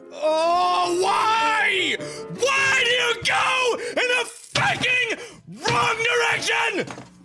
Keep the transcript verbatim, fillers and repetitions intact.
Oh, why? Why do you go in the fucking wrong direction?